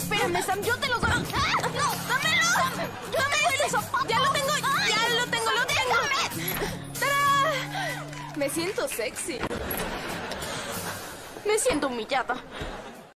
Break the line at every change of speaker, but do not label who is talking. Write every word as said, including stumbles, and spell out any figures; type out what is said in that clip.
Espérame, Sam, yo te lo doy.
¡Ah! ¡No! ¡Dámelo!
¡Dame ese zapato! ¡Ya lo tengo! ¡Ya lo tengo, lo tengo! ¡Tarán! Me siento sexy. Me siento humillada.